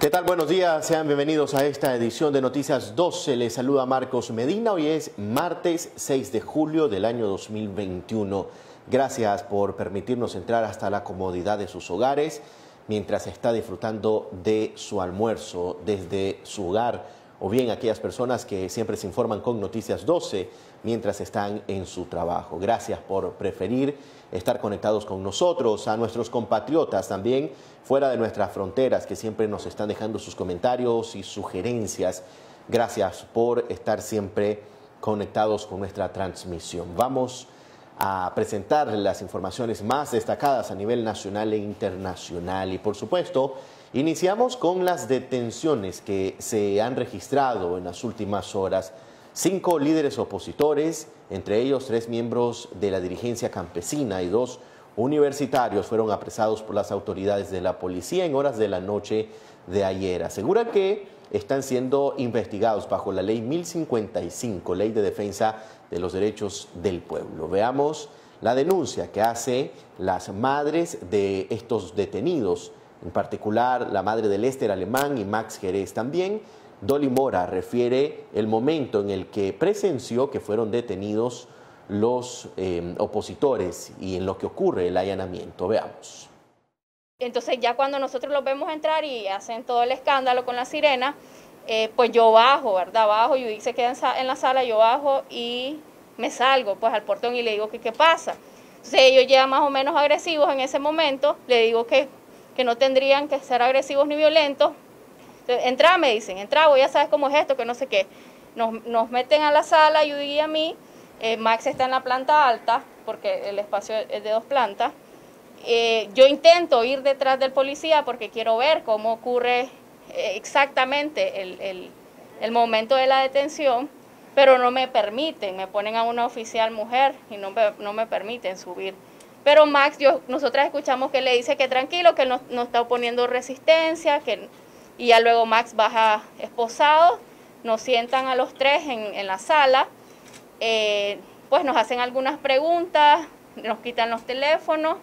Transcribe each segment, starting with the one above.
¿Qué tal? Buenos días, sean bienvenidos a esta edición de Noticias 12. Les saluda Marcos Medina. Hoy es martes 6 de julio del año 2021. Gracias por permitirnos entrar hasta la comodidad de sus hogares mientras está disfrutando de su almuerzo desde su hogar, o bien aquellas personas que siempre se informan con Noticias 12 mientras están en su trabajo. Gracias por preferir estar conectados con nosotros, a nuestros compatriotas también fuera de nuestras fronteras que siempre nos están dejando sus comentarios y sugerencias. Gracias por estar siempre conectados con nuestra transmisión. Vamos a presentar las informaciones más destacadas a nivel nacional e internacional y, por supuesto, iniciamos con las detenciones que se han registrado en las últimas horas. 5 líderes opositores, entre ellos 3 miembros de la dirigencia campesina y 2 universitarios, fueron apresados por las autoridades de la policía en horas de la noche de ayer. Aseguran que están siendo investigados bajo la ley 1055, Ley de Defensa de los Derechos del Pueblo. Veamos la denuncia que hace las madres de estos detenidos, en particular la madre de Lester Alemán y Max Jerez. También Dolly Mora refiere el momento en el que presenció que fueron detenidos los opositores y en lo que ocurre el allanamiento. Veamos. Entonces ya cuando nosotros los vemos entrar y hacen todo el escándalo con la sirena, pues yo bajo, ¿verdad? Bajo, y se queda en la sala, yo bajo y me salgo pues al portón y le digo que qué pasa. Entonces ellos ya más o menos agresivos en ese momento, le digo que no tendrían que ser agresivos ni violentos. Entonces, entra, me dicen, entra, vos ya sabes cómo es esto, que no sé qué. Nos meten a la sala, Judy y a mí. Max está en la planta alta, porque el espacio es de 2 plantas. Yo intento ir detrás del policía porque quiero ver cómo ocurre exactamente el momento de la detención, pero no me permiten, me ponen a una oficial mujer y no me permiten subir. Pero Max, nosotras escuchamos que le dice que tranquilo, que no está oponiendo resistencia, y ya luego Max baja esposado, nos sientan a los 3 en la sala, pues nos hacen algunas preguntas, nos quitan los teléfonos,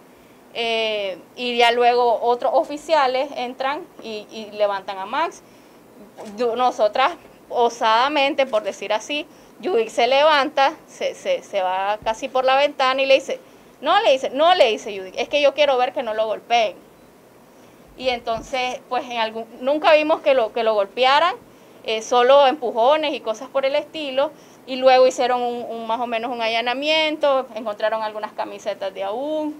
y ya luego otros oficiales entran y levantan a Max. Nosotras, osadamente, por decir así, Judy se levanta, se va casi por la ventana y le dice, no le dice Judy, es que yo quiero ver que no lo golpeen. Y entonces, pues nunca vimos que lo golpearan, solo empujones y cosas por el estilo. Y luego hicieron más o menos un allanamiento, encontraron algunas camisetas de AUN,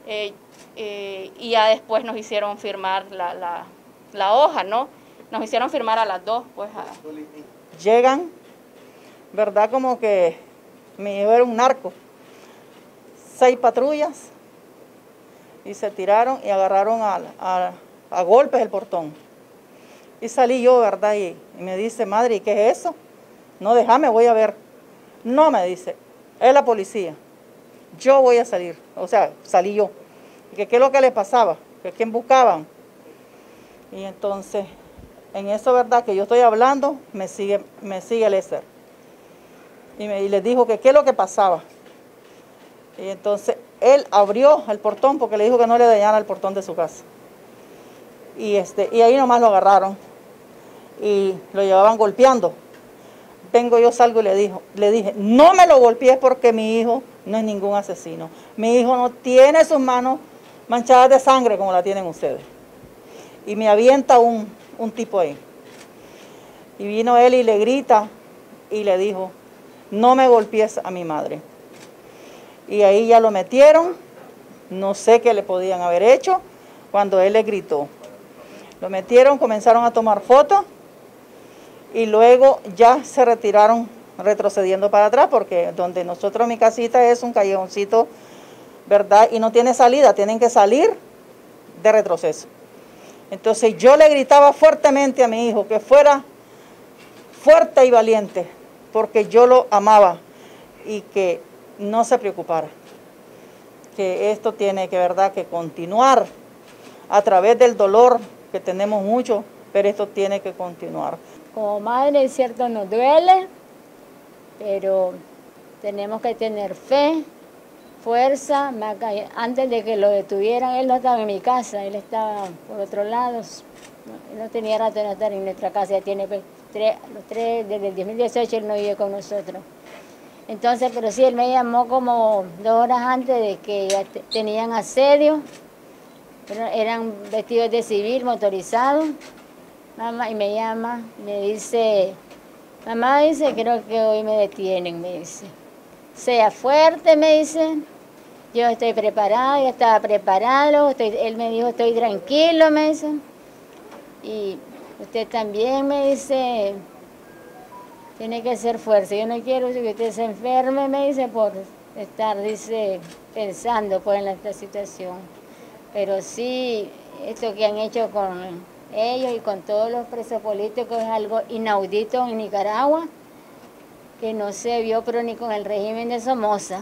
y ya después nos hicieron firmar la hoja, ¿no? Nos hicieron firmar a las 2, pues. Llegan, ¿verdad? Como que me llevaron un narco. 6 patrullas y se tiraron y agarraron a golpes el portón. Y salí yo, ¿verdad? Y me dice, madre, ¿y qué es eso? No, déjame, voy a ver. No, me dice, es la policía. Yo voy a salir. O sea, salí yo. Y que qué es lo que les pasaba, que quién buscaban. Y entonces, en eso, ¿verdad? Que yo estoy hablando, me sigue Lester. Y les dijo que qué es lo que pasaba. Y entonces, él abrió el portón porque le dijo que no le dañara el portón de su casa. Y ahí nomás lo agarraron y lo llevaban golpeando. Vengo yo, salgo y le dije, no me lo golpees porque mi hijo no es ningún asesino. Mi hijo no tiene sus manos manchadas de sangre como la tienen ustedes. Y me avienta un tipo ahí. Y vino él y le grita y le dijo, no me golpees a mi madre. Y ahí ya lo metieron, no sé qué le podían haber hecho cuando él le gritó. Lo metieron, comenzaron a tomar fotos y luego ya se retiraron retrocediendo para atrás porque donde nosotros, mi casita es un callejoncito, ¿verdad? Y no tiene salida, tienen que salir de retroceso. Entonces yo le gritaba fuertemente a mi hijo que fuera fuerte y valiente porque yo lo amaba y que no se preocupara, que esto tiene que, ¿verdad?, que continuar a través del dolor que tenemos mucho, pero esto tiene que continuar. Como madre, es cierto, nos duele, pero tenemos que tener fe fuerza. Antes de que lo detuvieran, él no estaba en mi casa, él estaba por otro lado. Él no tenía rato de no estar en nuestra casa, ya tiene desde el 2018 él no vive con nosotros. Entonces, pero sí, él me llamó como 2 horas antes de que ya tenían asedio, eran vestidos de civil, motorizados, mamá, y me llama, me dice, mamá, dice, creo que hoy me detienen, me dice. Sea fuerte, me dice, yo estoy preparada, yo estaba preparado, él me dijo, estoy tranquilo, me dice, y usted también, me dice, tiene que ser fuerte, yo no quiero que usted se enferme, me dice, por estar, dice, pensando pues en esta situación. Pero sí, esto que han hecho con ellos y con todos los presos políticos es algo inaudito en Nicaragua, que no se vio pero ni con el régimen de Somoza.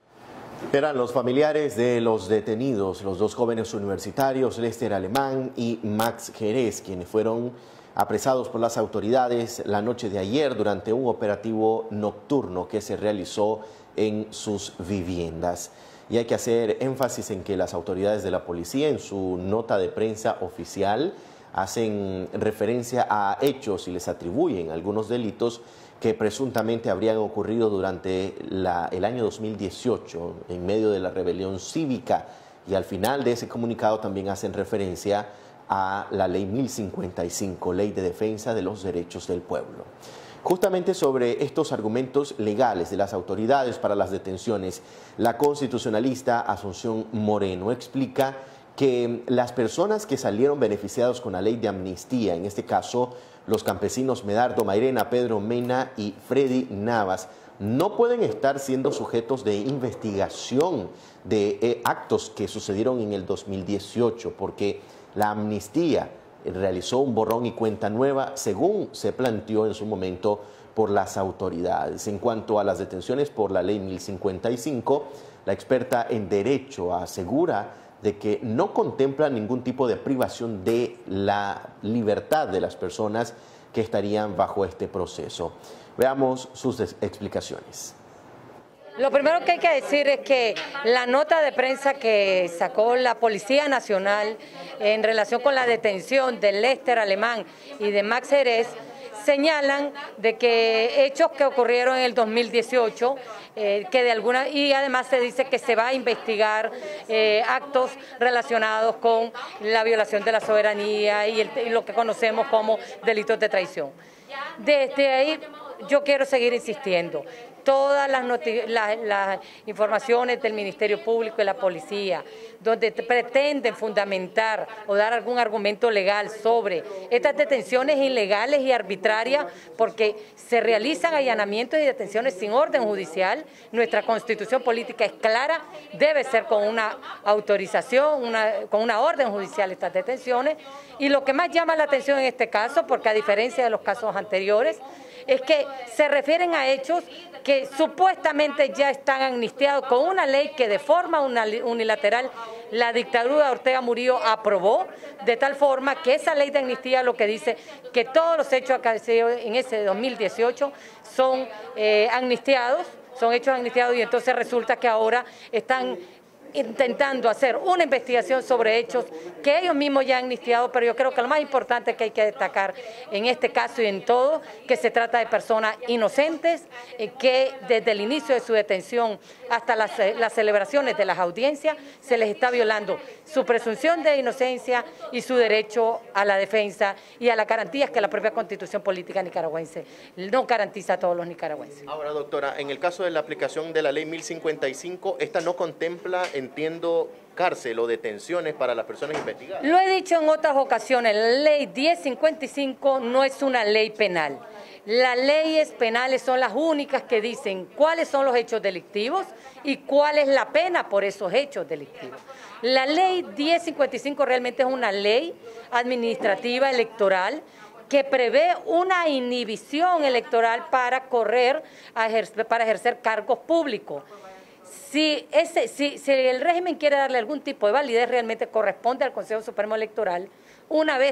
Eran los familiares de los detenidos, los 2 jóvenes universitarios, Lester Alemán y Max Jerez, quienes fueron apresados por las autoridades la noche de ayer durante un operativo nocturno que se realizó en sus viviendas. Y hay que hacer énfasis en que las autoridades de la policía, en su nota de prensa oficial, hacen referencia a hechos y les atribuyen algunos delitos que presuntamente habrían ocurrido durante el año 2018 en medio de la rebelión cívica, y al final de ese comunicado también hacen referencia a la Ley 1055, Ley de Defensa de los Derechos del Pueblo. Justamente sobre estos argumentos legales de las autoridades para las detenciones, la constitucionalista Asunción Moreno explica que las personas que salieron beneficiados con la ley de amnistía, en este caso los campesinos Medardo Mairena, Pedro Mena y Freddy Navas, no pueden estar siendo sujetos de investigación de actos que sucedieron en el 2018, porque la amnistía realizó un borrón y cuenta nueva, según se planteó en su momento por las autoridades. En cuanto a las detenciones por la ley 1055, la experta en derecho asegura de que no contempla ningún tipo de privación de la libertad de las personas que estarían bajo este proceso. Veamos sus explicaciones. Lo primero que hay que decir es que la nota de prensa que sacó la Policía Nacional en relación con la detención de Lester Alemán y de Max Jerez señalan de que hechos que ocurrieron en el 2018, y además se dice que se va a investigar actos relacionados con la violación de la soberanía y lo que conocemos como delitos de traición. Desde ahí yo quiero seguir insistiendo. Todas las informaciones del Ministerio Público y la Policía, donde pretenden fundamentar o dar algún argumento legal sobre estas detenciones ilegales y arbitrarias, porque se realizan allanamientos y detenciones sin orden judicial. Nuestra Constitución política es clara, debe ser con una autorización, con una orden judicial estas detenciones. Y lo que más llama la atención en este caso, porque a diferencia de los casos anteriores, es que se refieren a hechos que supuestamente ya están amnistiados con una ley que de forma unilateral la dictadura de Ortega Murillo aprobó, de tal forma que esa ley de amnistía lo que dice que todos los hechos acaecidos en ese 2018 son amnistiados, son hechos amnistiados, y entonces resulta que ahora están intentando hacer una investigación sobre hechos que ellos mismos ya han amnistiado, pero yo creo que lo más importante que hay que destacar en este caso y en todo, que se trata de personas inocentes, que desde el inicio de su detención hasta las celebraciones de las audiencias se les está violando su presunción de inocencia y su derecho a la defensa y a las garantías que la propia Constitución política nicaragüense no garantiza a todos los nicaragüenses. Ahora, doctora, en el caso de la aplicación de la ley 1055, esta no contempla, entiendo, cárcel o detenciones para las personas investigadas. Lo he dicho en otras ocasiones, la ley 1055 no es una ley penal. Las leyes penales son las únicas que dicen cuáles son los hechos delictivos y cuál es la pena por esos hechos delictivos. La ley 1055 realmente es una ley administrativa electoral que prevé una inhibición electoral para ejercer cargos públicos. Si el régimen quiere darle algún tipo de validez, realmente corresponde al Consejo Supremo Electoral, una vez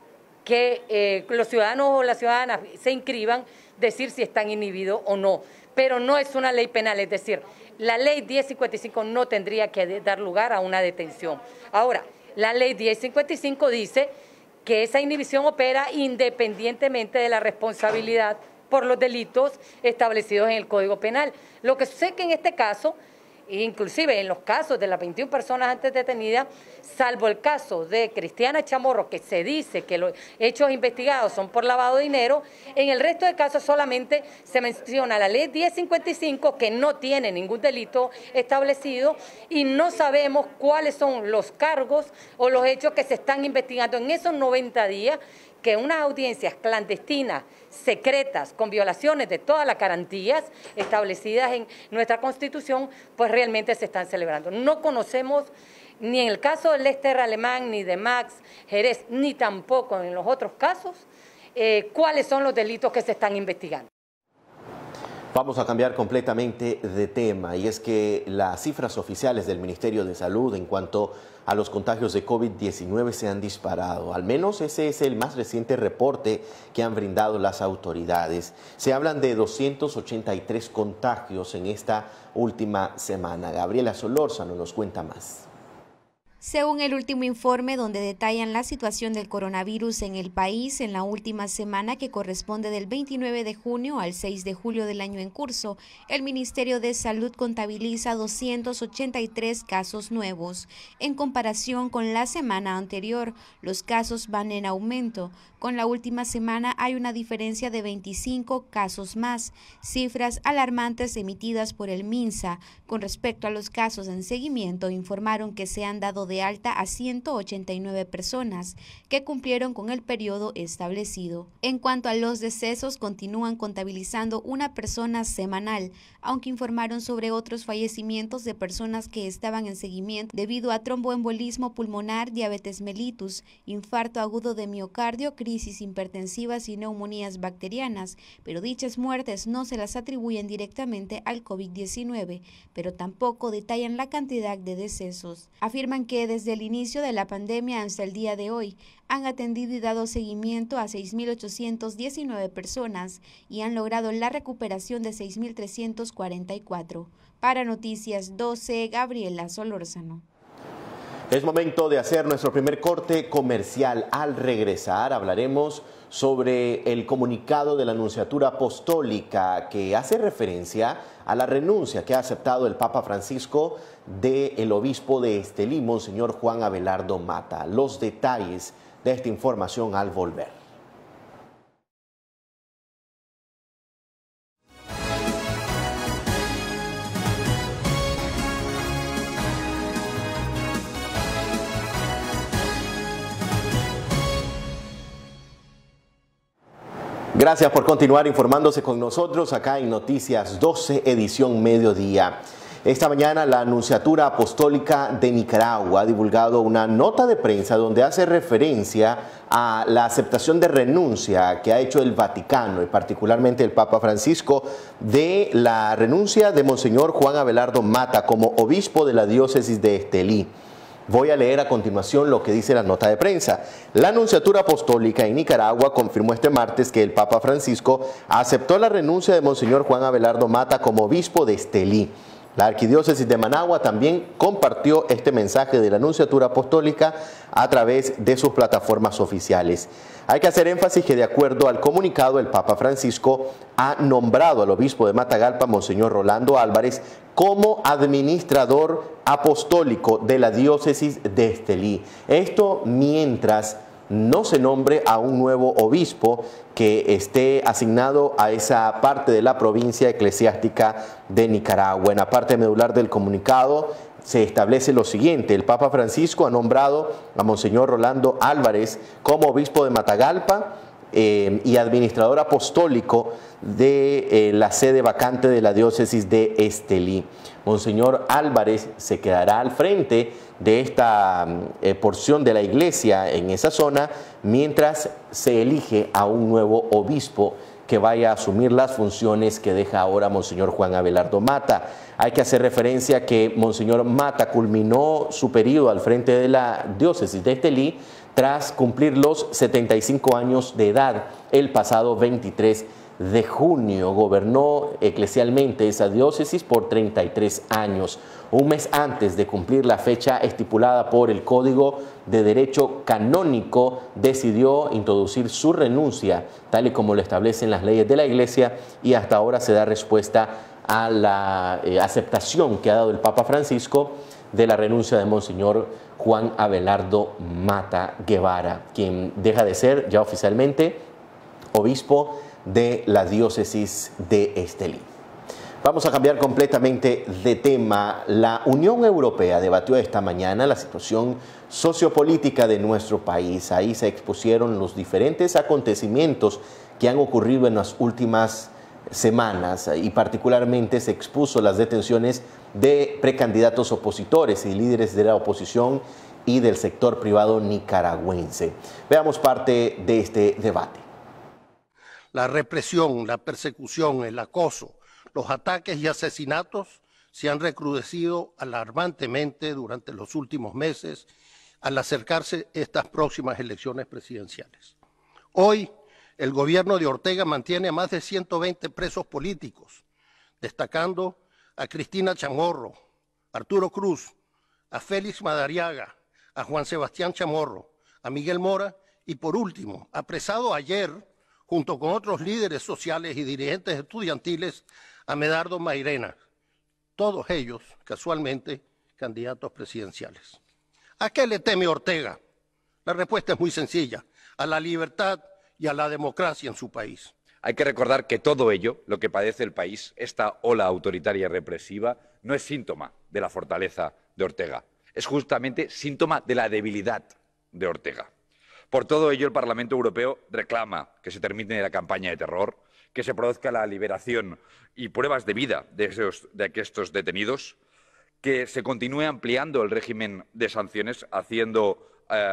que los ciudadanos o las ciudadanas se inscriban, decir si están inhibidos o no. pero no es una ley penal, es decir, la ley 1055 no tendría que dar lugar a una detención. Ahora, la ley 1055 dice que esa inhibición opera independientemente de la responsabilidad por los delitos establecidos en el Código Penal. Lo que sucede que en este caso, inclusive en los casos de las 21 personas antes detenidas, salvo el caso de Cristiana Chamorro, que se dice que los hechos investigados son por lavado de dinero, en el resto de casos solamente se menciona la ley 1055, que no tiene ningún delito establecido, y no sabemos cuáles son los cargos o los hechos que se están investigando en esos 90 días, que unas audiencias clandestinas, secretas, con violaciones de todas las garantías establecidas en nuestra Constitución, pues realmente se están celebrando. No conocemos ni en el caso de Lester Alemán, ni de Max Jerez, ni tampoco en los otros casos, cuáles son los delitos que se están investigando. Vamos a cambiar completamente de tema, y es que las cifras oficiales del Ministerio de Salud en cuanto a los contagios de COVID-19 se han disparado. Al menos ese es el más reciente reporte que han brindado las autoridades. Se hablan de 283 contagios en esta última semana. Gabriela Solórzano nos cuenta más. Según el último informe donde detallan la situación del coronavirus en el país en la última semana, que corresponde del 29 de junio al 6 de julio del año en curso, el Ministerio de Salud contabiliza 283 casos nuevos. En comparación con la semana anterior, los casos van en aumento. Con la última semana hay una diferencia de 25 casos más, cifras alarmantes emitidas por el MINSA. Con respecto a los casos en seguimiento, informaron que se han dado de alta a 189 personas que cumplieron con el periodo establecido. En cuanto a los decesos, continúan contabilizando una persona semanal, aunque informaron sobre otros fallecimientos de personas que estaban en seguimiento debido a tromboembolismo pulmonar, diabetes mellitus, infarto agudo de miocardio, crisis hipertensivas y neumonías bacterianas, pero dichas muertes no se las atribuyen directamente al COVID-19, pero tampoco detallan la cantidad de decesos. Afirman que desde el inicio de la pandemia hasta el día de hoy han atendido y dado seguimiento a 6.819 personas y han logrado la recuperación de 6.344. Para Noticias 12, Gabriela Solórzano. Es momento de hacer nuestro primer corte comercial. Al regresar hablaremos sobre el comunicado de la Nunciatura Apostólica que hace referencia a la renuncia que ha aceptado el Papa Francisco del obispo de Estelí, Monseñor Juan Abelardo Mata. Los detalles de esta información al volver. Gracias por continuar informándose con nosotros acá en Noticias 12, edición mediodía. Esta mañana la Nunciatura Apostólica de Nicaragua ha divulgado una nota de prensa donde hace referencia a la aceptación de renuncia que ha hecho el Vaticano y particularmente el Papa Francisco de la renuncia de Monseñor Juan Abelardo Mata como obispo de la diócesis de Estelí. Voy a leer a continuación lo que dice la nota de prensa. La Nunciatura Apostólica en Nicaragua confirmó este martes que el Papa Francisco aceptó la renuncia de Monseñor Juan Abelardo Mata como obispo de Estelí. La Arquidiócesis de Managua también compartió este mensaje de la Nunciatura Apostólica a través de sus plataformas oficiales. Hay que hacer énfasis que de acuerdo al comunicado, el Papa Francisco ha nombrado al obispo de Matagalpa, Monseñor Rolando Álvarez, como administrador apostólico de la diócesis de Estelí. Esto mientras no se nombre a un nuevo obispo que esté asignado a esa parte de la provincia eclesiástica de Nicaragua. En la parte medular del comunicado se establece lo siguiente: el Papa Francisco ha nombrado a Monseñor Rolando Álvarez como obispo de Matagalpa y administrador apostólico de la sede vacante de la diócesis de Estelí. Monseñor Álvarez se quedará al frente de esta porción de la iglesia en esa zona mientras se elige a un nuevo obispo que vaya a asumir las funciones que deja ahora Monseñor Juan Abelardo Mata. Hay que hacer referencia que Monseñor Mata culminó su periodo al frente de la diócesis de Estelí tras cumplir los 75 años de edad el pasado 23 de junio. Gobernó eclesialmente esa diócesis por 33 años. Un mes antes de cumplir la fecha estipulada por el Código de Derecho Canónico, decidió introducir su renuncia, tal y como lo establecen las leyes de la Iglesia, y hasta ahora se da respuesta a la aceptación que ha dado el Papa Francisco de la renuncia de Monseñor Juan Abelardo Mata Guevara, quien deja de ser ya oficialmente obispo de la diócesis de Estelí. Vamos a cambiar completamente de tema. La Unión Europea debatió esta mañana la situación sociopolítica de nuestro país. Ahí se expusieron los diferentes acontecimientos que han ocurrido en las últimas semanas y particularmente se expuso las detenciones de precandidatos opositores y líderes de la oposición y del sector privado nicaragüense. Veamos parte de este debate. La represión, la persecución, el acoso, los ataques y asesinatos se han recrudecido alarmantemente durante los últimos meses al acercarse estas próximas elecciones presidenciales. Hoy, el gobierno de Ortega mantiene a más de 120 presos políticos, destacando a Cristina Chamorro, Arturo Cruz, a Félix Madariaga, a Juan Sebastián Chamorro, a Miguel Mora y, por último, apresado ayer, junto con otros líderes sociales y dirigentes estudiantiles, a Medardo Mairena, todos ellos, casualmente, candidatos presidenciales. ¿A qué le teme Ortega? La respuesta es muy sencilla: a la libertad y a la democracia en su país. Hay que recordar que todo ello, lo que padece el país, esta ola autoritaria y represiva, no es síntoma de la fortaleza de Ortega, es justamente síntoma de la debilidad de Ortega. Por todo ello, el Parlamento Europeo reclama que se termine la campaña de terror, que se produzca la liberación y pruebas de vida de estos detenidos, que se continúe ampliando el régimen de sanciones, haciendo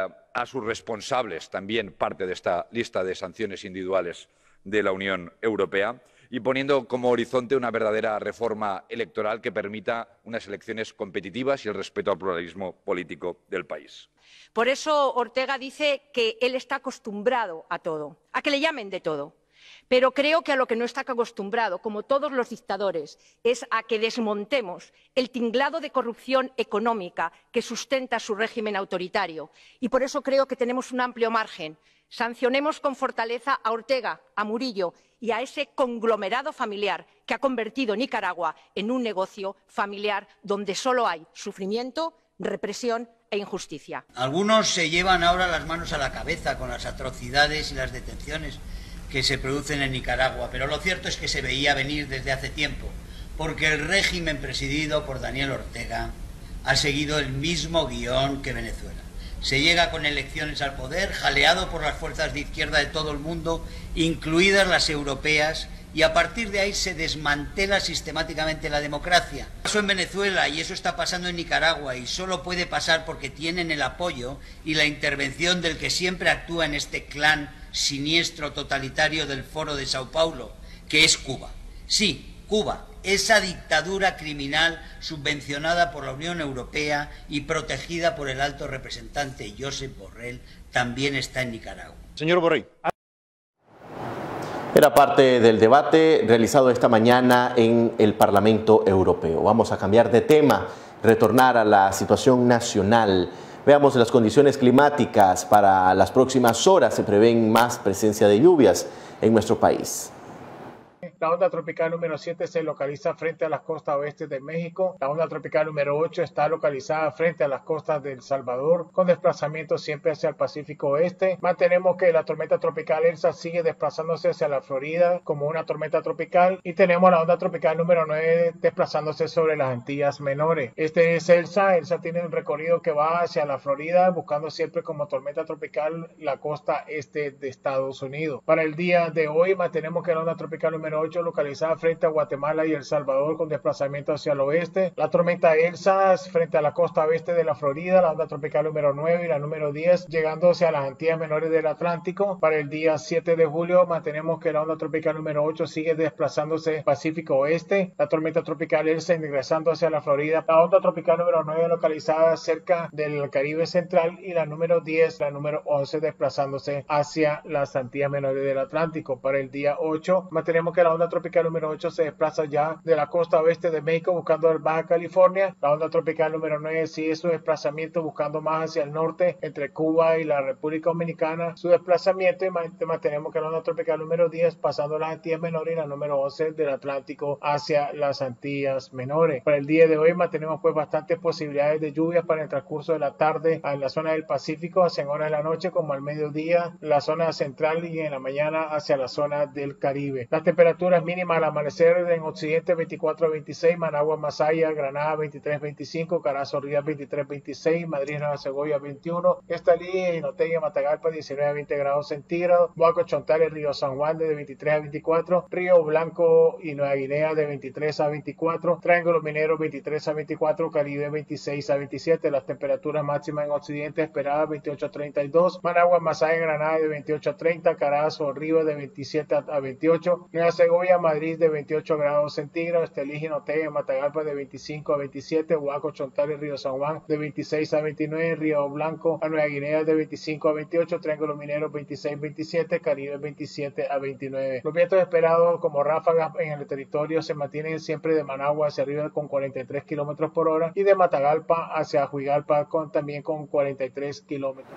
a sus responsables también parte de esta lista de sanciones individuales de la Unión Europea, y poniendo como horizonte una verdadera reforma electoral que permita unas elecciones competitivas y el respeto al pluralismo político del país. Por eso Ortega dice que él está acostumbrado a todo, a que le llamen de todo. Pero creo que a lo que no está acostumbrado, como todos los dictadores, es a que desmontemos el tinglado de corrupción económica que sustenta su régimen autoritario. Y por eso creo que tenemos un amplio margen. Sancionemos con fortaleza a Ortega, a Murillo y a ese conglomerado familiar que ha convertido Nicaragua en un negocio familiar donde solo hay sufrimiento, represión e injusticia. Algunos se llevan ahora las manos a la cabeza con las atrocidades y las detenciones que se producen en Nicaragua, pero lo cierto es que se veía venir desde hace tiempo, porque el régimen presidido por Daniel Ortega ha seguido el mismo guión que Venezuela. Se llega con elecciones al poder, jaleado por las fuerzas de izquierda de todo el mundo, incluidas las europeas, y a partir de ahí se desmantela sistemáticamente la democracia. Pasó en Venezuela y eso está pasando en Nicaragua, y solo puede pasar porque tienen el apoyo y la intervención del que siempre actúa en este clan siniestro totalitario del Foro de Sao Paulo, que es Cuba. Sí, Cuba, esa dictadura criminal subvencionada por la Unión Europea y protegida por el alto representante Josep Borrell, también está en Nicaragua. Señor Borrell. Era parte del debate realizado esta mañana en el Parlamento Europeo. Vamos a cambiar de tema, retornar a la situación nacional. Veamos las condiciones climáticas. Para las próximas horas se prevén más presencia de lluvias en nuestro país. La onda tropical número 7 se localiza frente a las costas oeste de México. La onda tropical número 8 está localizada frente a las costas de El Salvador, con desplazamiento siempre hacia el Pacífico Oeste. Mantenemos que la tormenta tropical Elsa sigue desplazándose hacia la Florida como una tormenta tropical, y tenemos la onda tropical número 9 desplazándose sobre las Antillas Menores. Este es Elsa. Elsa tiene un recorrido que va hacia la Florida, buscando siempre como tormenta tropical la costa este de Estados Unidos. Para el día de hoy mantenemos que la onda tropical número 8 8 localizada frente a Guatemala y El Salvador con desplazamiento hacia el oeste. La tormenta Elsa frente a la costa oeste de la Florida, la onda tropical número 9 y la número 10 llegando hacia las Antillas Menores del Atlántico. Para el día 7 de julio mantenemos que la onda tropical número 8 sigue desplazándose Pacífico Oeste. La tormenta tropical Elsa ingresando hacia la Florida. La onda tropical número 9 localizada cerca del Caribe Central y la número 10, la número 11 desplazándose hacia las Antillas Menores del Atlántico. Para el día 8 mantenemos que la onda tropical número 8 se desplaza ya de la costa oeste de México buscando el Baja California. La onda tropical número 9 sigue su desplazamiento buscando más hacia el norte entre Cuba y la República Dominicana. Su desplazamiento y mantenemos que la onda tropical número 10 pasando las Antillas Menores y la número 11 del Atlántico hacia las Antillas Menores. Para el día de hoy mantenemos pues bastantes posibilidades de lluvias para el transcurso de la tarde en la zona del Pacífico, hacia horas de la noche como al mediodía, la zona central y en la mañana hacia la zona del Caribe. Las temperaturas mínimas al amanecer en occidente 24 a 26, Managua, Masaya, Granada 23 a 25, Carazo, Rías 23 a 26, Madrid, Nueva Segovia 21, Estelí, Jinotega, Matagalpa 19 a 20 grados centígrados, Boaco, Chontales, Río San Juan de 23 a 24, Río Blanco y Nueva Guinea de 23 a 24, Triángulo Minero 23 a 24, Caribe 26 a 27, las temperaturas máximas en occidente esperadas 28 a 32, Managua, Masaya, Granada de 28 a 30, Carazo, Río de 27 a 28, Nueva Segovia, Madrid de 28 grados centígrados, Estelí, Jinotega, Matagalpa de 25 a 27, Boaco, Chontales, Río San Juan de 26 a 29, Río Blanco a Nueva Guinea de 25 a 28, Triángulo Minero 26 a 27, Caribe 27 a 29. Los vientos esperados como ráfagas en el territorio se mantienen siempre de Managua hacia arriba con 43 kilómetros por hora y de Matagalpa hacia Juigalpa también con 43 kilómetros.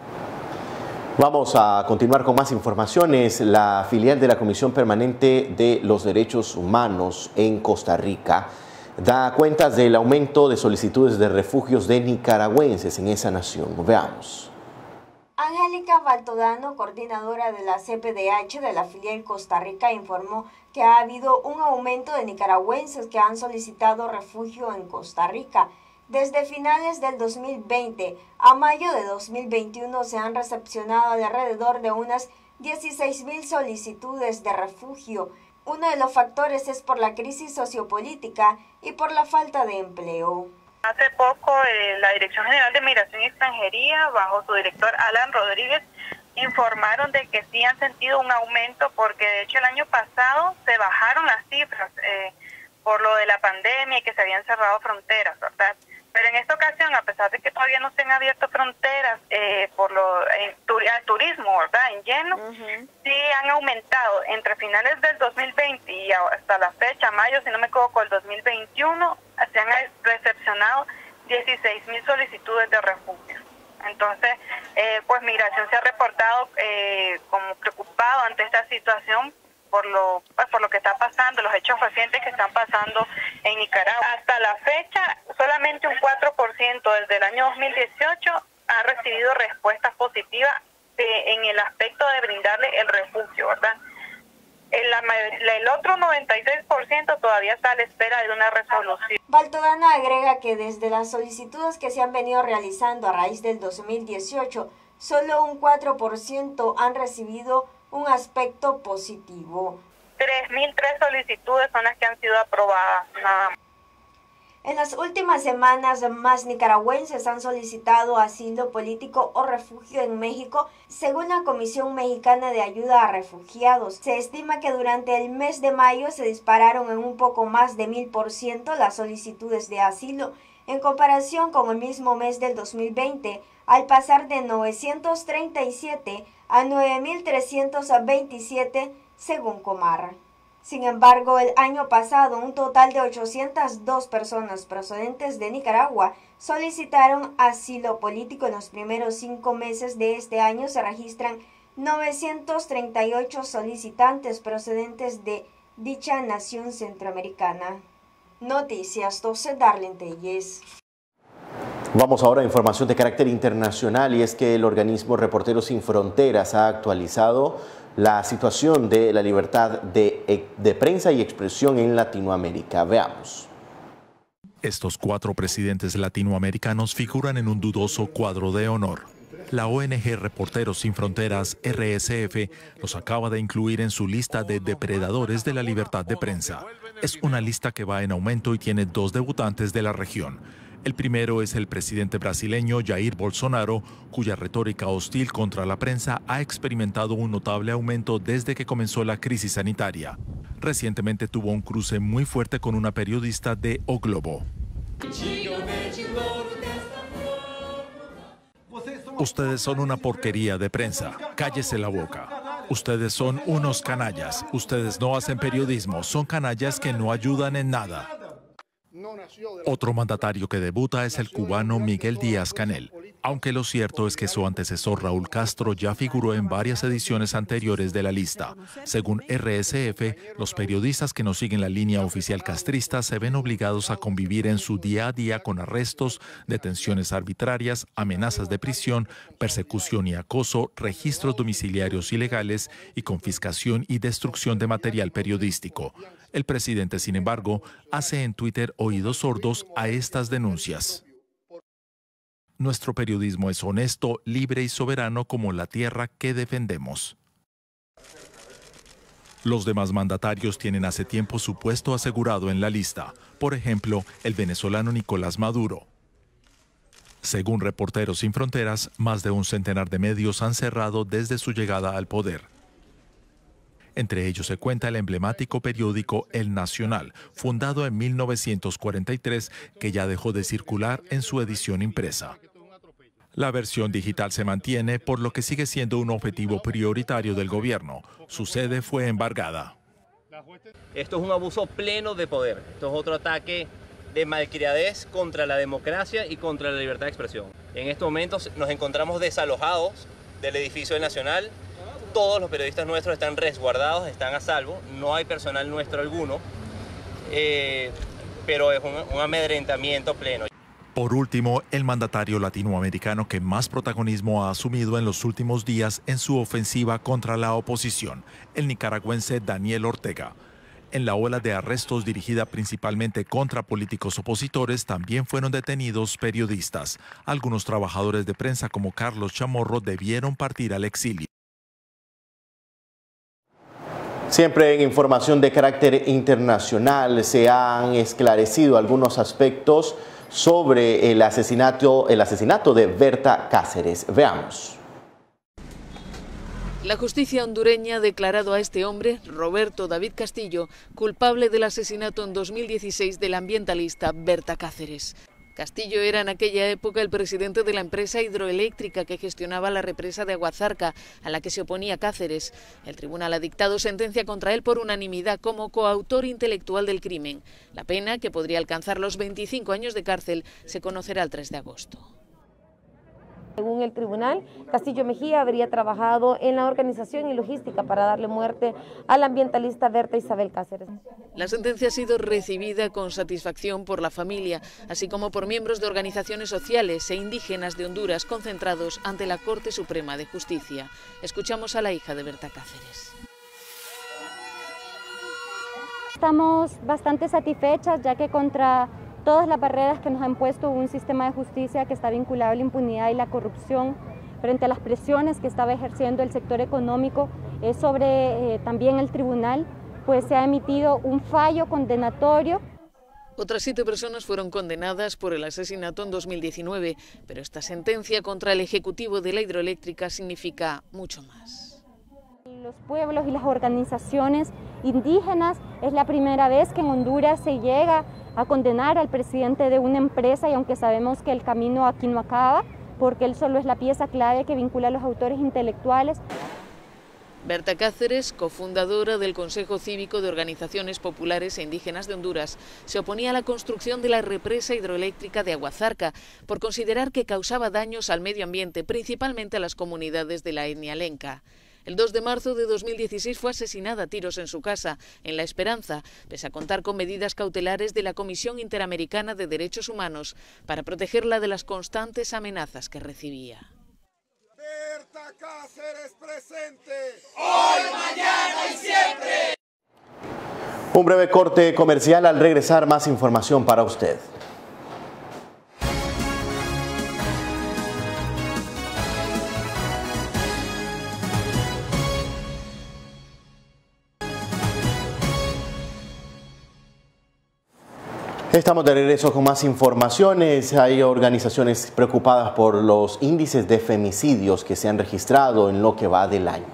Vamos a continuar con más informaciones. La filial de la Comisión Permanente de los Derechos Humanos en Costa Rica da cuentas del aumento de solicitudes de refugios de nicaragüenses en esa nación. Veamos. Angélica Baltodano, coordinadora de la CPDH de la filial Costa Rica, informó que ha habido un aumento de nicaragüenses que han solicitado refugio en Costa Rica. Desde finales del 2020 a mayo de 2021 se han recepcionado alrededor de unas 16,000 solicitudes de refugio. Uno de los factores es por la crisis sociopolítica y por la falta de empleo. Hace poco la Dirección General de Migración y Extranjería, bajo su director Alan Rodríguez, informaron de que sí han sentido un aumento porque de hecho el año pasado se bajaron las cifras por lo de la pandemia y que se habían cerrado fronteras, ¿verdad? Pero en esta ocasión, a pesar de que todavía no se han abierto fronteras por el turismo, ¿verdad?, en lleno, sí han aumentado entre finales del 2020 y hasta la fecha, mayo, si no me equivoco, el 2021, se han recepcionado 16,000 solicitudes de refugio. Entonces, pues Migración se ha reportado como preocupado ante esta situación por lo que está pasando, los hechos recientes que están pasando en Nicaragua. Hasta la fecha, solamente un 4% desde el año 2018 ha recibido respuestas positivas en el aspecto de brindarle el refugio, ¿verdad? El otro 96% todavía está a la espera de una resolución. Baltodano agrega que desde las solicitudes que se han venido realizando a raíz del 2018, solo un 4% han recibido un aspecto positivo. 3,003 solicitudes son las que han sido aprobadas, nada más. En las últimas semanas, más nicaragüenses han solicitado asilo político o refugio en México, según la Comisión Mexicana de Ayuda a Refugiados. Se estima que durante el mes de mayo se dispararon en un poco más de 1000% las solicitudes de asilo, en comparación con el mismo mes del 2020, al pasar de 937 a 9,327, según Comar. Sin embargo, el año pasado, un total de 802 personas procedentes de Nicaragua solicitaron asilo político. En los primeros 5 meses de este año se registran 938 solicitantes procedentes de dicha nación centroamericana. Noticias 12, Darlene Telles. Vamos ahora a información de carácter internacional, y es que el organismo Reporteros Sin Fronteras ha actualizado la situación de la libertad de prensa y expresión en Latinoamérica. Veamos. Estos 4 presidentes latinoamericanos figuran en un dudoso cuadro de honor. La ONG Reporteros Sin Fronteras, RSF, los acaba de incluir en su lista de depredadores de la libertad de prensa. Es una lista que va en aumento y tiene 2 debutantes de la región. El primero es el presidente brasileño Jair Bolsonaro, cuya retórica hostil contra la prensa ha experimentado un notable aumento desde que comenzó la crisis sanitaria. Recientemente tuvo un cruce muy fuerte con una periodista de O Globo. Ustedes son una porquería de prensa. Cállese la boca. Ustedes son unos canallas. Ustedes no hacen periodismo. Son canallas que no ayudan en nada. Otro mandatario que debuta es el cubano Miguel Díaz-Canel, aunque lo cierto es que su antecesor Raúl Castro ya figuró en varias ediciones anteriores de la lista. Según RSF, los periodistas que no siguen la línea oficial castrista se ven obligados a convivir en su día a día con arrestos, detenciones arbitrarias, amenazas de prisión, persecución y acoso, registros domiciliarios ilegales y confiscación y destrucción de material periodístico. El presidente, sin embargo, hace en Twitter oídos sordos a estas denuncias. Nuestro periodismo es honesto, libre y soberano como la tierra que defendemos. Los demás mandatarios tienen hace tiempo su puesto asegurado en la lista. Por ejemplo, el venezolano Nicolás Maduro. Según Reporteros Sin Fronteras, más de un centenar de medios han cerrado desde su llegada al poder. Entre ellos se cuenta el emblemático periódico El Nacional, fundado en 1943, que ya dejó de circular en su edición impresa. La versión digital se mantiene, por lo que sigue siendo un objetivo prioritario del gobierno. Su sede fue embargada. Esto es un abuso pleno de poder. Esto es otro ataque de malcriadez contra la democracia y contra la libertad de expresión. En estos momentos nos encontramos desalojados del edificio del Nacional. Todos los periodistas nuestros están resguardados, están a salvo, no hay personal nuestro alguno, pero es un amedrentamiento pleno. Por último, el mandatario latinoamericano que más protagonismo ha asumido en los últimos días en su ofensiva contra la oposición, el nicaragüense Daniel Ortega. En la ola de arrestos dirigida principalmente contra políticos opositores también fueron detenidos periodistas. Algunos trabajadores de prensa como Carlos Chamorro debieron partir al exilio. Siempre en información de carácter internacional se han esclarecido algunos aspectos sobre el asesinato de Berta Cáceres. Veamos. La justicia hondureña ha declarado a este hombre, Roberto David Castillo, culpable del asesinato en 2016 de la ambientalista Berta Cáceres. Castillo era en aquella época el presidente de la empresa hidroeléctrica que gestionaba la represa de Aguazarca, a la que se oponía Cáceres. El tribunal ha dictado sentencia contra él por unanimidad como coautor intelectual del crimen. La pena, que podría alcanzar los 25 años de cárcel, se conocerá el 3 de agosto. Según el tribunal, Castillo Mejía habría trabajado en la organización y logística para darle muerte a la ambientalista Berta Isabel Cáceres. La sentencia ha sido recibida con satisfacción por la familia, así como por miembros de organizaciones sociales e indígenas de Honduras concentrados ante la Corte Suprema de Justicia. Escuchamos a la hija de Berta Cáceres. Estamos bastante satisfechas, ya que contra todas las barreras que nos han puesto un sistema de justicia que está vinculado a la impunidad y la corrupción, frente a las presiones que estaba ejerciendo el sector económico sobre también el tribunal, pues se ha emitido un fallo condenatorio. Otras 7 personas fueron condenadas por el asesinato en 2019, pero esta sentencia contra el ejecutivo de la hidroeléctrica significa mucho más. Los pueblos y las organizaciones indígenas, es la primera vez que en Honduras se llega a condenar al presidente de una empresa, y aunque sabemos que el camino aquí no acaba, porque él solo es la pieza clave que vincula a los autores intelectuales. Berta Cáceres, cofundadora del Consejo Cívico de Organizaciones Populares e Indígenas de Honduras, se oponía a la construcción de la represa hidroeléctrica de Aguazarca por considerar que causaba daños al medio ambiente, principalmente a las comunidades de la etnia lenca. El 2 de marzo de 2016 fue asesinada a tiros en su casa, en La Esperanza, pese a contar con medidas cautelares de la Comisión Interamericana de Derechos Humanos para protegerla de las constantes amenazas que recibía. Berta Cáceres presente, hoy, mañana y siempre. Un breve corte comercial. Al regresar, más información para usted. Estamos de regreso con más informaciones. Hay organizaciones preocupadas por los índices de femicidios que se han registrado en lo que va del año.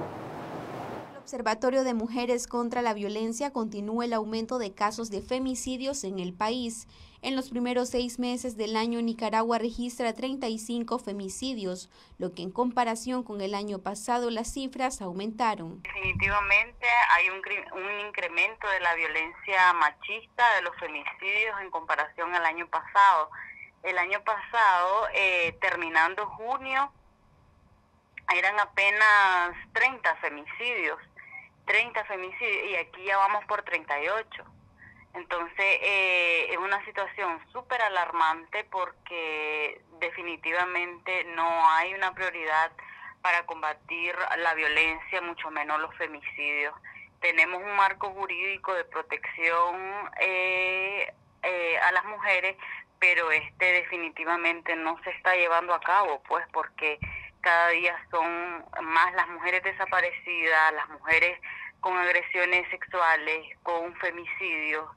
El Observatorio de Mujeres contra la Violencia continúa el aumento de casos de femicidios en el país. En los primeros 6 meses del año, Nicaragua registra 35 femicidios, lo que en comparación con el año pasado las cifras aumentaron. Definitivamente hay un incremento de la violencia machista, de los femicidios en comparación al año pasado. El año pasado, terminando junio, eran apenas 30 femicidios y aquí ya vamos por 38. Entonces es una situación súper alarmante porque definitivamente no hay una prioridad para combatir la violencia, mucho menos los femicidios. Tenemos un marco jurídico de protección a las mujeres, pero definitivamente no se está llevando a cabo, pues porque cada día son más las mujeres desaparecidas, las mujeres con agresiones sexuales, con femicidios,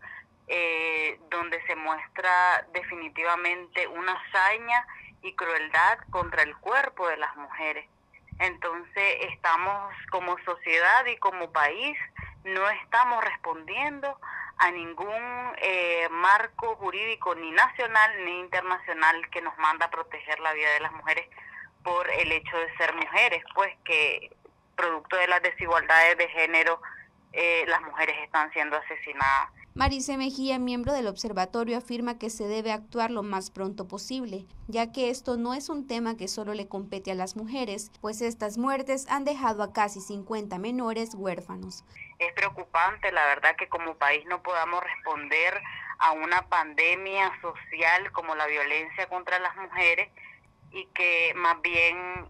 donde se muestra definitivamente una hazaña y crueldad contra el cuerpo de las mujeres. Entonces estamos como sociedad y como país, no estamos respondiendo a ningún marco jurídico ni nacional ni internacional que nos manda a proteger la vida de las mujeres por el hecho de ser mujeres, pues que producto de las desigualdades de género las mujeres están siendo asesinadas. Marice Mejía, miembro del observatorio, afirma que se debe actuar lo más pronto posible, ya que esto no es un tema que solo le compete a las mujeres, pues estas muertes han dejado a casi 50 menores huérfanos. Es preocupante, la verdad, que como país no podamos responder a una pandemia social como la violencia contra las mujeres y que más bien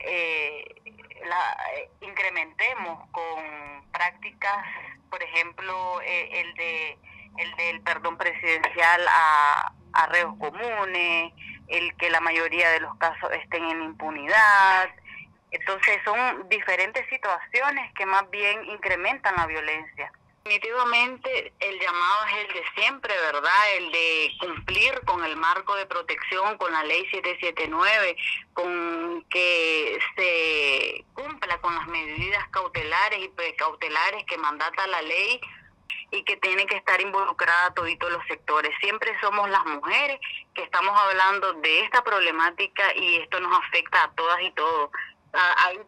la incrementemos con prácticas, por ejemplo, el del perdón presidencial a reos comunes, el que la mayoría de los casos estén en impunidad. Entonces son diferentes situaciones que más bien incrementan la violencia. Definitivamente el llamado es el de siempre, ¿verdad? El de cumplir con el marco de protección, con la ley 779, con que se cumpla con las medidas cautelares y precautelares que mandata la ley y que tiene que estar involucrada todos los sectores. Siempre somos las mujeres que estamos hablando de esta problemática y esto nos afecta a todas y todos. Hay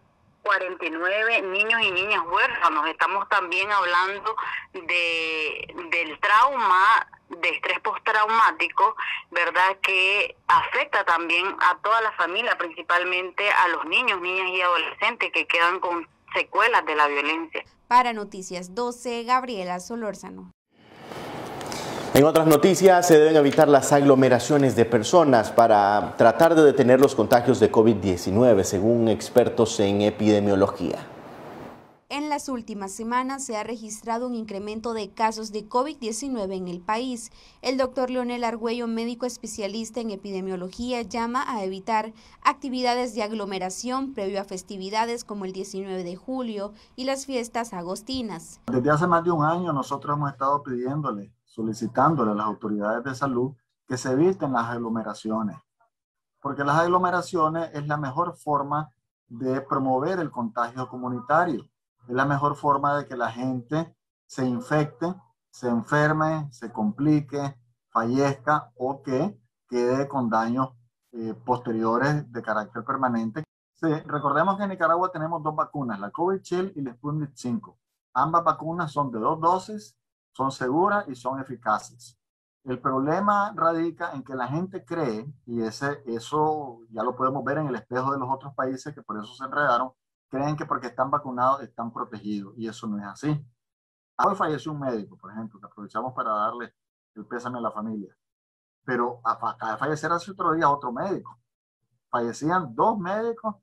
49 niños y niñas huérfanos. Estamos también hablando del trauma, de estrés postraumático, ¿verdad? Que afecta también a toda la familia, principalmente a los niños, niñas y adolescentes que quedan con secuelas de la violencia. Para Noticias 12, Gabriela Solórzano. En otras noticias, se deben evitar las aglomeraciones de personas para tratar de detener los contagios de COVID-19, según expertos en epidemiología. En las últimas semanas se ha registrado un incremento de casos de COVID-19 en el país. El doctor Leonel Argüello, médico especialista en epidemiología, llama a evitar actividades de aglomeración previo a festividades como el 19 de julio y las fiestas agostinas. Desde hace más de un año nosotros hemos estado solicitándole a las autoridades de salud que se eviten las aglomeraciones, porque las aglomeraciones es la mejor forma de promover el contagio comunitario. Es la mejor forma de que la gente se infecte, se enferme, se complique, fallezca o que quede con daños posteriores de carácter permanente. Sí, recordemos que en Nicaragua tenemos 2 vacunas, la Covishield y la Sputnik 5. Ambas vacunas son de 2 dosis, son seguras y son eficaces. El problema radica en que la gente cree, y eso ya lo podemos ver en el espejo de los otros países que por eso se enredaron, creen que porque están vacunados están protegidos, y eso no es así. Hoy falleció un médico, por ejemplo, que aprovechamos para darle el pésame a la familia, pero acaba de fallecer hace otro día otro médico. Fallecían 2 médicos,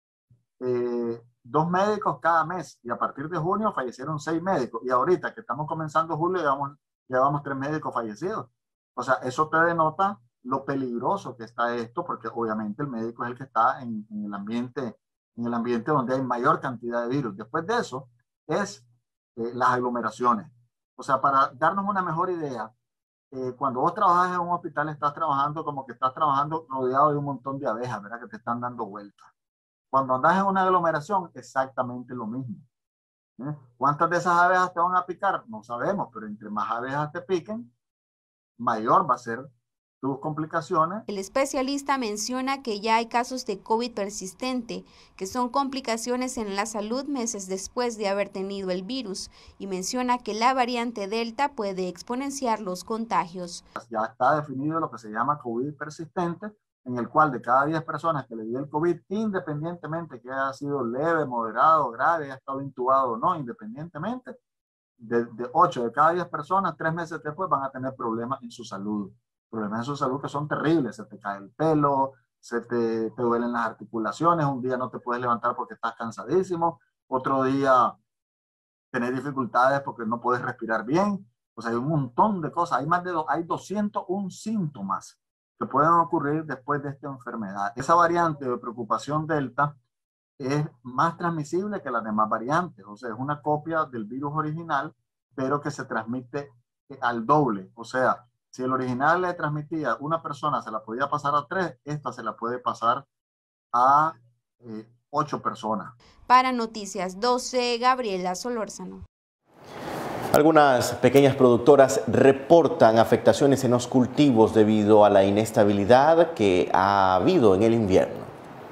2 médicos cada mes, y a partir de junio fallecieron 6 médicos, y ahorita que estamos comenzando julio llevamos 3 médicos fallecidos. O sea, eso te denota lo peligroso que está esto, porque obviamente el médico es el que está en el ambiente donde hay mayor cantidad de virus. Después de eso es las aglomeraciones. O sea, para darnos una mejor idea, cuando vos trabajas en un hospital, estás trabajando como que estás trabajando rodeado de un montón de abejas, ¿verdad? Que te están dando vueltas. Cuando andas en una aglomeración, exactamente lo mismo. ¿Cuántas de esas abejas te van a picar? No sabemos, pero entre más abejas te piquen, mayor va a ser tus complicaciones. El especialista menciona que ya hay casos de COVID persistente, que son complicaciones en la salud meses después de haber tenido el virus, y menciona que la variante Delta puede exponenciar los contagios. Ya está definido lo que se llama COVID persistente, en el cual de cada 10 personas que le dio el COVID, independientemente que haya sido leve, moderado, grave, haya estado intubado o no, independientemente, de 8 de cada 10 personas, 3 meses después van a tener problemas en su salud. Problemas en su salud que son terribles, se te cae el pelo, te duelen las articulaciones, un día no te puedes levantar porque estás cansadísimo, otro día tenés dificultades porque no puedes respirar bien. O sea, hay un montón de cosas, hay 201 síntomas que pueden ocurrir después de esta enfermedad. Esa variante de preocupación Delta es más transmisible que las demás variantes, o sea, es una copia del virus original, pero que se transmite al doble. O sea, si el original le transmitía a una persona, se la podía pasar a 3, esta se la puede pasar a 8 personas. Para Noticias 12, Gabriela Solórzano. Algunas pequeñas productoras reportan afectaciones en los cultivos debido a la inestabilidad que ha habido en el invierno.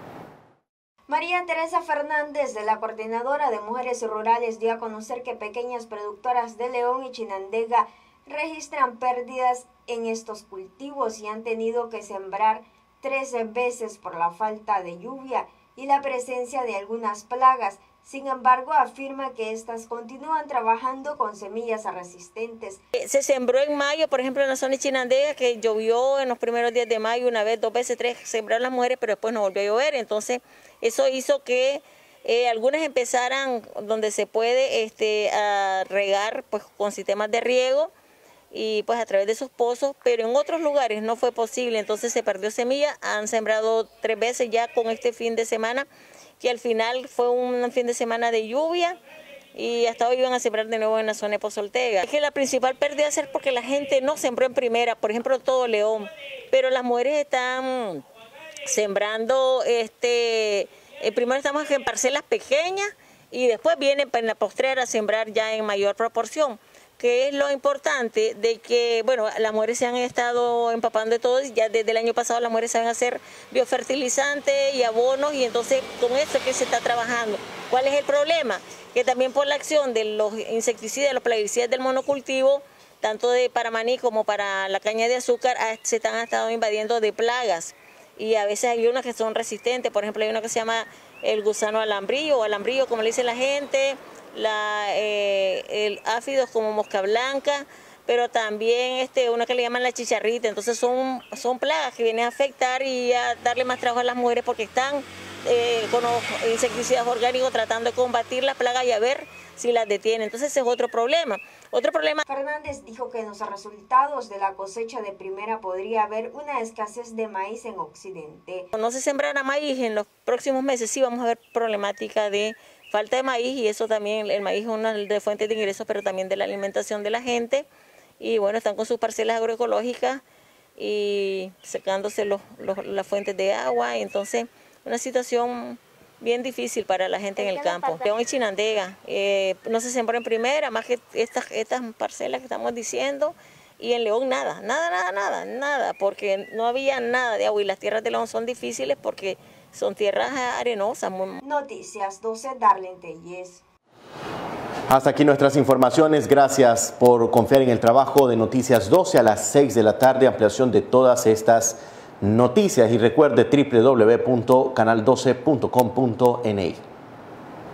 María Teresa Fernández, de la Coordinadora de Mujeres Rurales, dio a conocer que pequeñas productoras de León y Chinandega registran pérdidas en estos cultivos y han tenido que sembrar 13 veces por la falta de lluvia y la presencia de algunas plagas. Sin embargo, afirma que estas continúan trabajando con semillas resistentes. Se sembró en mayo, por ejemplo, en la zona de Chinandega, que llovió en los primeros días de mayo, una vez, 2 veces, 3, sembraron las mujeres, pero después no volvió a llover. Entonces, eso hizo que algunas empezaran, donde se puede, a regar pues, con sistemas de riego y pues a través de esos pozos, pero en otros lugares no fue posible, entonces se perdió semilla. Han sembrado 3 veces ya con este fin de semana, que al final fue un fin de semana de lluvia y hasta hoy iban a sembrar de nuevo en la zona de Pozo Ortega. Es que la principal pérdida es porque la gente no sembró en primera, por ejemplo, todo León, pero las mujeres están sembrando, primero estamos en parcelas pequeñas y después vienen en la postrera a sembrar ya en mayor proporción, que es lo importante de que, bueno, las mujeres se han estado empapando de todo, ya desde el año pasado las mujeres saben hacer biofertilizantes y abonos, y entonces con eso es que se está trabajando. ¿Cuál es el problema? Que también por la acción de los insecticidas, los plaguicidas del monocultivo, tanto para maní como para la caña de azúcar, se han estado invadiendo de plagas, y a veces hay unas que son resistentes. Por ejemplo, hay una que se llama el gusano alambrillo, o alambrillo como le dice la gente, el áfidos como mosca blanca, pero también una que le llaman la chicharrita. Entonces son plagas que vienen a afectar y a darle más trabajo a las mujeres, porque están con los insecticidas orgánicos tratando de combatir las plagas y a ver si las detienen. Entonces ese es otro problema. Fernández dijo que en los resultados de la cosecha de primera podría haber una escasez de maíz en Occidente. No se sembrará maíz en los próximos meses, sí vamos a ver problemática de falta de maíz, y eso también, el maíz es una de fuentes de ingresos, pero también de la alimentación de la gente. Y bueno, están con sus parcelas agroecológicas y secándose las fuentes de agua. Entonces, una situación bien difícil para la gente en el campo. León y Chinandega, no se sembró en primera, más que estas parcelas que estamos diciendo. Y en León nada, porque no había nada de agua, y las tierras de León son difíciles porque son tierras arenosas. Noticias 12, Darlene Telles. Hasta aquí nuestras informaciones. Gracias por confiar en el trabajo de Noticias 12. A las 6 de la tarde, ampliación de todas estas noticias. Y recuerde www.canal12.com.ni.